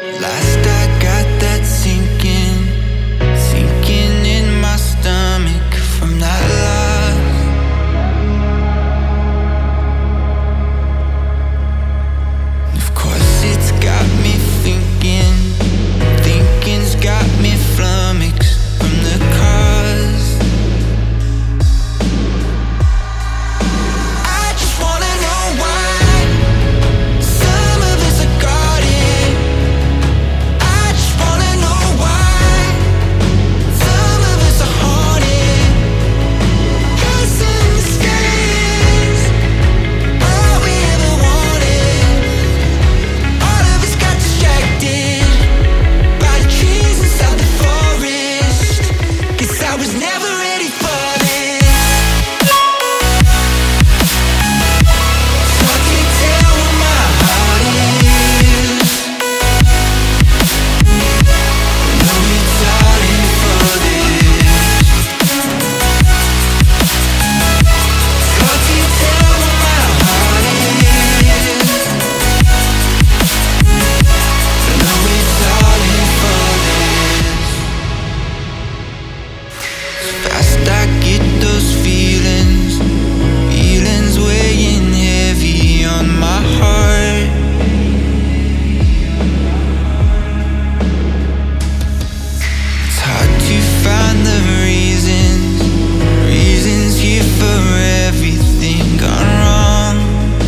Last I got that sinking in my stomach from that loss. Of course it's got me thinking's got me flummoxed from the cause. I just wanna know why some of us are guarded. I just wanna know why some of us are haunted. 'Cause in the skies, all we ever wanted. All of us got distracted by the trees inside the forest. 'Cause I was never ready for this. So I can't tell where my heart is. No, it's all in for this. So I can't tell where my heart is. No, it's all in for this. Fast I get those feelings weighing heavy on my heart. It's hard to find the reasons here for everything gone wrong.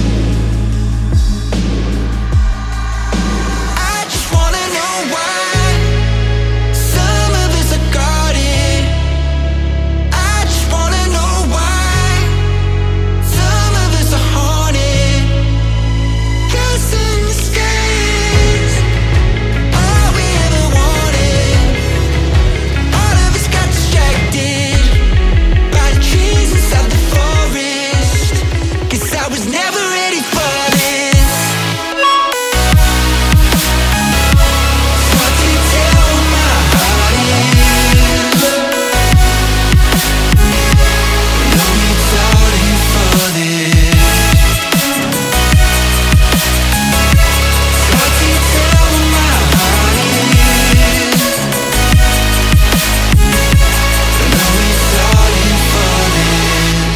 I just wanna know why some of us are guarded. I just wanna know why some of us are haunted. 'Cause in the skies, all we ever wanted. All of us got distracted by the trees inside the forest. 'Cause I was never ready for this. So I can't tell where my heart is. No, it's all in for this. So I can't tell where my heart is. No, it's all in for this.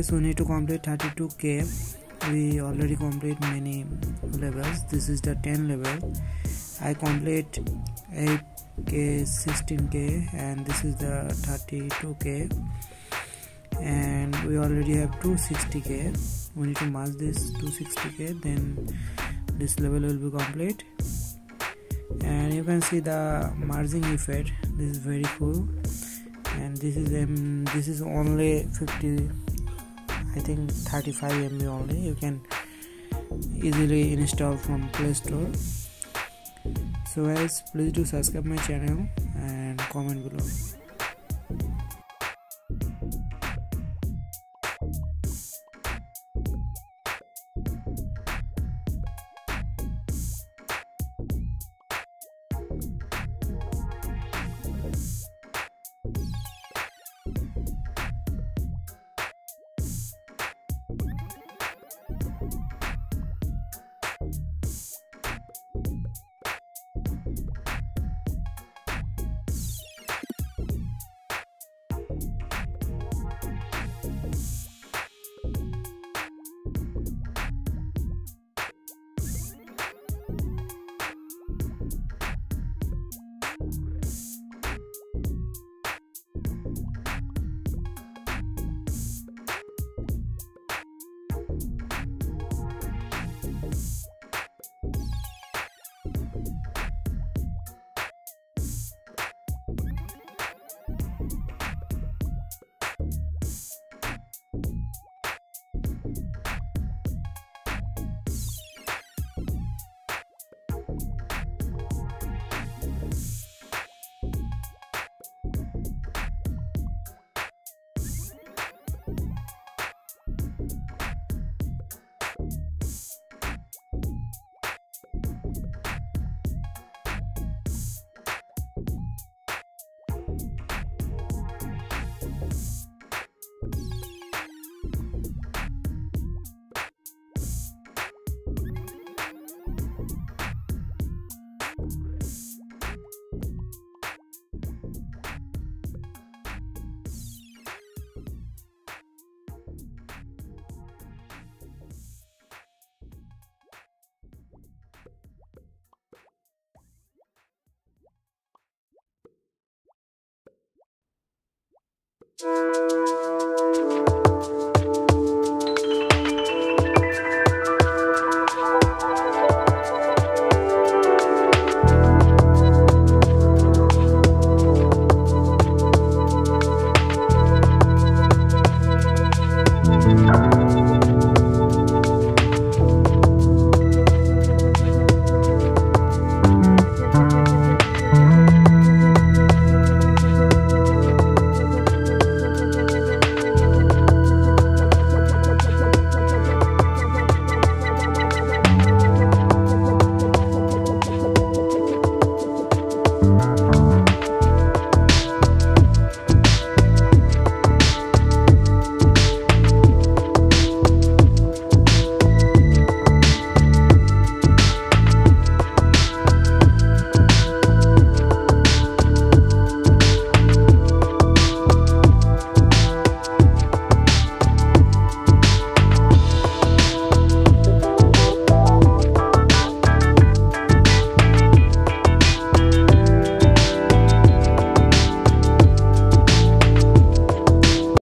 First we need to complete 32k. We already complete many levels. This is the 10 level. I complete 8k, 16k, and this is the 32k, and we already have 260k. We need to match this 260k, then this level will be complete. And you can see the merging effect. This is very cool, and this is only 50, I think 35 MB only. You can easily install from Play Store. So guys, please do subscribe my channel and comment below.